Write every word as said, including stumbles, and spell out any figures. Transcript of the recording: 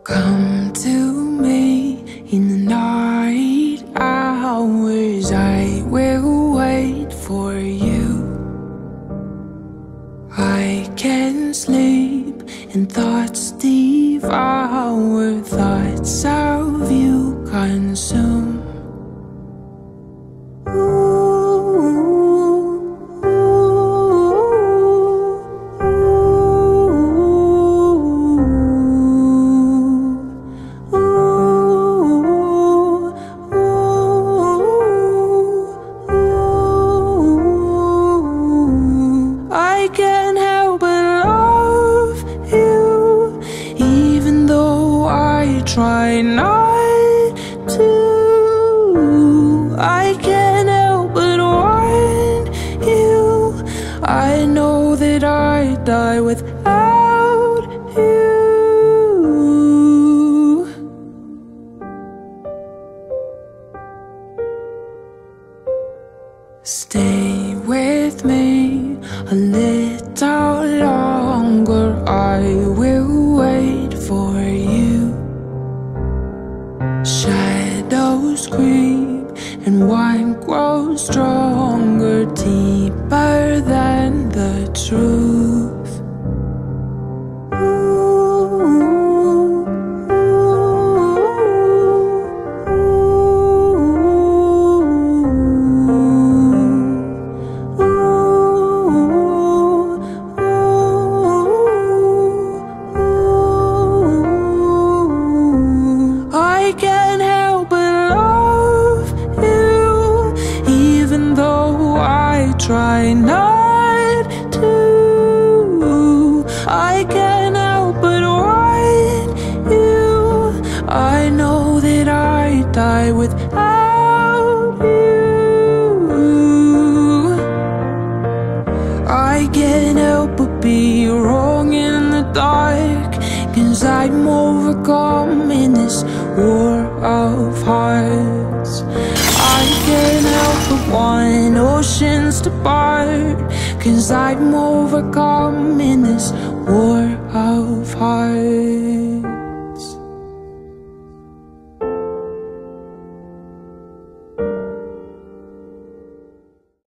Come to me in the night hours, I will wait for you. I can sleep and thoughts devour, thoughts of you consume. Try not to. I can't help but want you. I know that I'd die without you. Stay with me a little longer, I will wait for you. Shadows creep and one grows stronger, deeper than the truth. Try not to. I can't help but want you. I know that I die without you. I can't help but be wrong in the dark, 'cause I'm overcome in this war of hearts. I can't help but want oceans to part, 'cause I'm overcome in this war